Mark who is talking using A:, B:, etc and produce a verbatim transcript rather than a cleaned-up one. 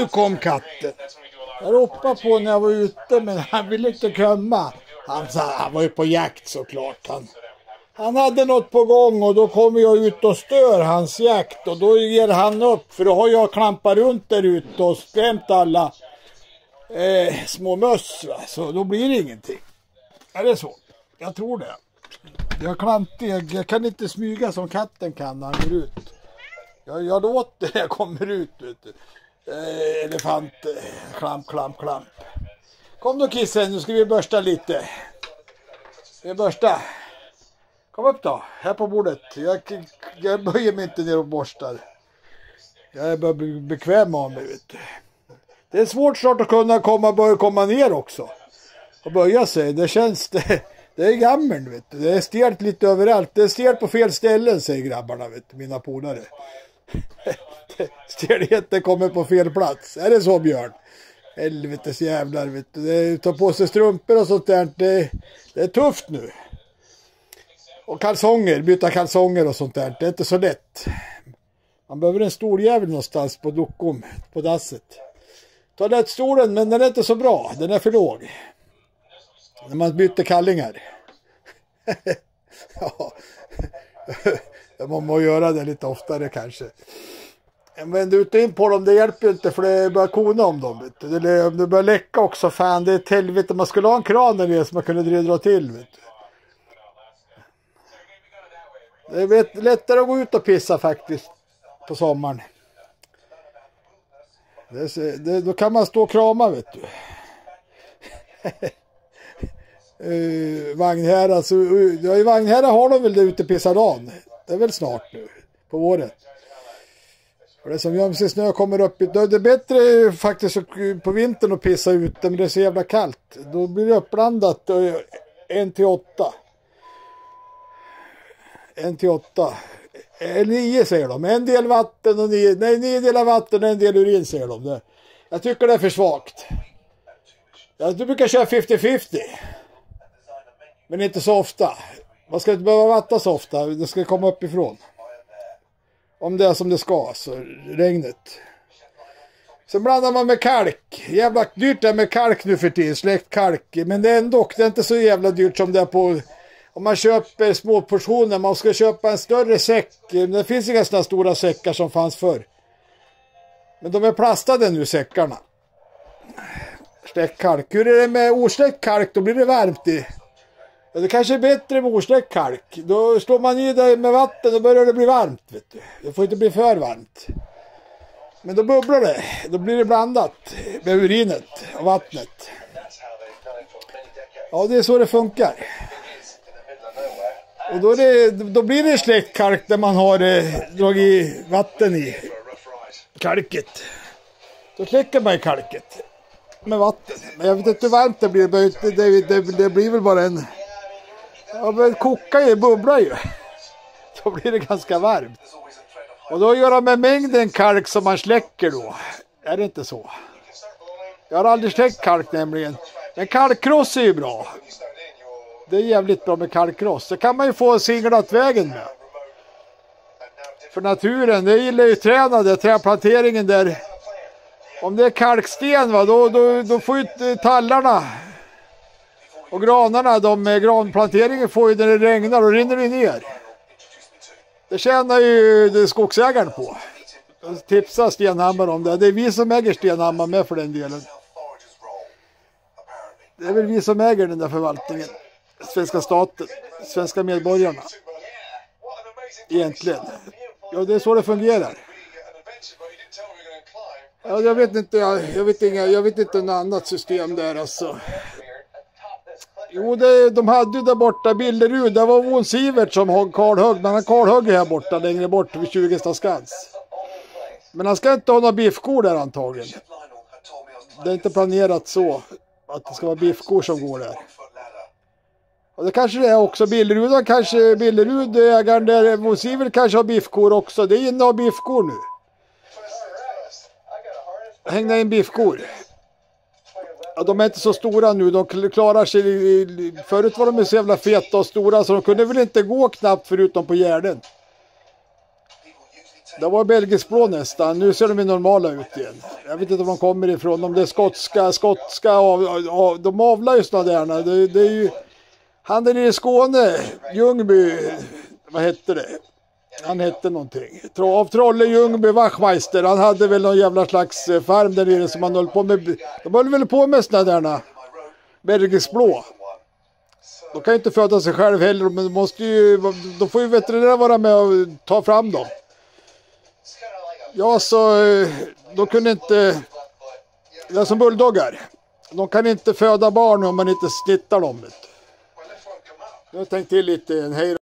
A: Nu kom katten. Jag ropade på när jag var ute, men han ville inte komma. Han, sa, han var ju på jakt såklart. Han, han hade något på gång och då kommer jag ut och stör hans jakt. Och då ger han upp, för då har jag klampat runt där ute och skrämt alla eh, små möss. Va? Så då blir det ingenting. Är det så? Jag tror det. Jag, klantig, jag, jag kan inte smyga som katten kan när han går ut. Jag, jag låter när jag kommer ut. Vet du. Eh, elefant, eh, klamp, klamp, klamp. Kom då kissen, nu ska vi börsta lite. Vi börsta. Kom upp då, här på bordet. Jag, jag böjer mig inte ner och borstar. Jag är bara bekväm av mig, vet du. Det är svårt snart att kunna komma, börja komma ner också. Och böja sig, det känns... Det, det är gammel, vet du. Det är stelt lite överallt. Det är stelt på fel ställen, säger grabbarna, vet du, mina polare. Stelheten kommer på fel plats. Är det så, Björn? Helvetes jävlar, vet du. Det är, ta på sig strumpor och sånt där. Det, det är tufft nu. Och kalsonger, byta kalsonger och sånt där. Det är inte så lätt. Man behöver en stor jävel någonstans på dockom, på dasset. Toalettstolen, men den är inte så bra. Den är för låg. När man byter kallingar. Ja. Man må göra det lite oftare kanske. Men du inte in på dem, det hjälper inte, för det börjar kona om dem. Vet du. Eller om det börjar läcka också, fan, det är ett helvete. Man skulle ha en kran där nere som man kunde dra till. Vet du. Det är lättare att gå ut och pissa faktiskt på sommaren. Det är, det, då kan man stå och krama, vet du. uh, Vagnhärad, alltså, uh, ja, i Vagnhärad har de väl det ute pissadan. Det är väl snart nu, på våren. Och det som gör sig snö kommer upp i, då är det bättre faktiskt på vintern att pissa ute, men det är så jävla kallt. Då blir det uppblandat uh, en till åtta. En till åtta. Eller nio säger de. En del vatten och nio. Nej, nio delar vatten och en del urin säger de. Det. Jag tycker det är för svagt. Jag brukar köra femtio femtio. Men inte så ofta. Man ska inte behöva vattna så ofta. Det ska komma uppifrån. Om det är som det ska. Så regnet. Sen blandar man med kalk. Jävla dyrt det är med kalk nu för tiden. Släkt kalk. Men det är ändå. Det är inte så jävla dyrt som det är på... Om man köper små portioner, man ska köpa en större säck. Det finns inga sådana stora säckar som fanns förr. Men de är plastade nu, säckarna. Släckt kalk. Hur är det med osläckt kalk? Då blir det varmt i. Ja, det kanske är bättre med osläckt kalk. Då slår man i det med vatten och börjar det bli varmt. Vet du. Det får inte bli för varmt. Men då bubblar det. Då blir det blandat med urinet och vattnet. Ja, det är så det funkar. Och då, är det, då blir det släckt kalk där man har eh, dragit vatten i kalket. Då släcker man i kalket med vatten. Men jag vet inte hur varmt det blir. Det, det, det, det blir väl bara en... Ja, men koka i, bubblar ju. Då blir det ganska varmt. Och då gör de med mängden kalk som man släcker då. Är det inte så? Jag har aldrig släckt kalk nämligen. Men kalkkross är ju bra. Det är jävligt bra med kalkkross. Det kan man ju få singlat vägen med. För naturen, det gillar ju tränade, träplanteringen där. Om det är kalksten, va, då, då, då får ju tallarna och granarna, de med granplanteringen får ju när det regnar och rinner det ner. Det tjänar ju skogsägaren på. Jag tipsar Stenhammar om det. Det är vi som äger Stenhammar med för den delen. Det är väl vi som äger den där förvaltningen. Svenska staten, svenska medborgarna. Egentligen. Ja, det är så det fungerar. Ja, jag vet inte, jag, jag vet inga, jag vet inte något annat system där alltså. Jo, det, de hade ju där borta Billerud, det var Von Sivert som Karl Högg, men han Karl Högg här borta längre bort vid tjugostad skans. Men han ska inte ha några biffkor där antagligen. Det är inte planerat så att det ska vara biffkor som går där. Och det kanske det är också. Billerud kanske, Billerud ägaren där, Von Sivert kanske har biffkor också. Det är inne av biffkor nu. Hängna in biffkor. Ja, de är inte så stora nu. De klarar sig. Förut var de så jävla feta och stora så de kunde väl inte gå knappt förutom på gärden. Det var belgisk blå nästan. Nu ser de ju normala ut igen. Jag vet inte var de kommer ifrån. Om det är skotska, skotska. Av, av, de avlar ju sådana där. Det, det är ju... Han där i Skåne, Ljungby, vad hette det? Han hette någonting. Av Trolle, Ljungby, Wachmeister. Han hade väl någon jävla slags farm där nere som han höll på med. De höll väl på med sådana där. Belgisk blå. De kan ju inte föda sig själv heller, men de måste ju, då får ju veterinärer vara med och ta fram dem. Ja, så de kunde inte, det är som bulldoggar. De kan inte föda barn om man inte snittar dem. Jag tänkte till lite, hej.